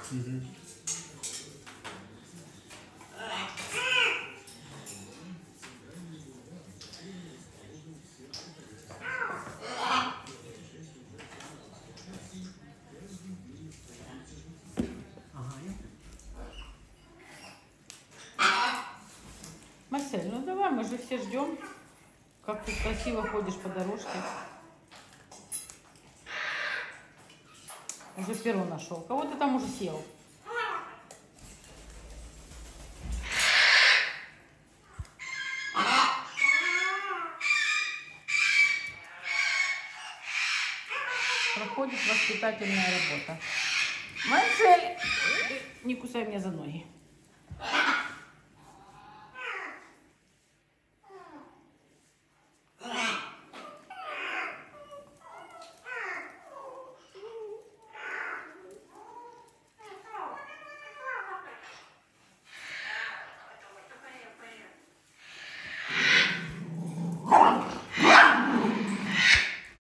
Угу. Марсель, ну давай, мы же все ждем, как ты красиво ходишь по дорожке. Уже перо нашел. Кого ты там уже съел? Проходит воспитательная работа. Марсель, не кусай меня за ноги.